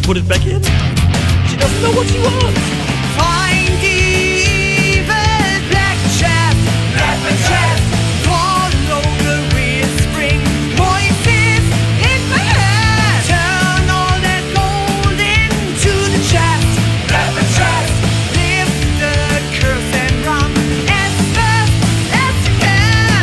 put it back in. She doesn't know what she wants. Find the evil black chest, follow the whispering voices in my head. Turn all that gold into the chest, lift the curse and run as fast as you can.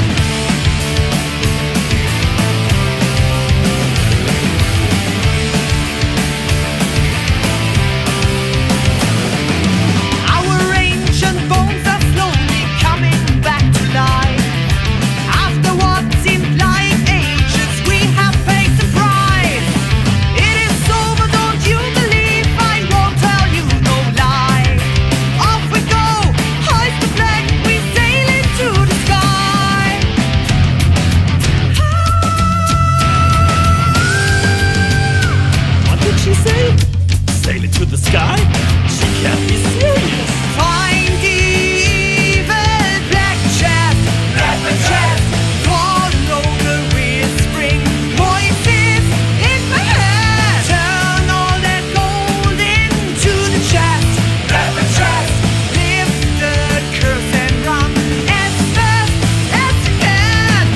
Our ancient bones are slowly coming back to life. After what seemed like ages, we have paid the price. It is over, don't you believe? I won't tell you no lie. Off we go, hoist the flag, we sail into the sky. What did she say? Sail into the sky? She can't be serious. Find the evil black chest, follow the whispering voices in my head. Turn all that gold into the chest, lift the curse and run as fast as you can.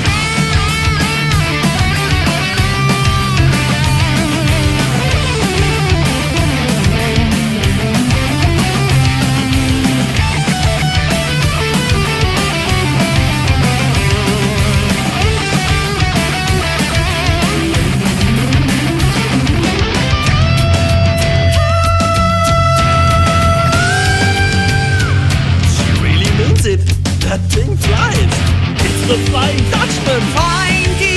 She really means it. That thing flies. It's the Flying Dutchman. Find the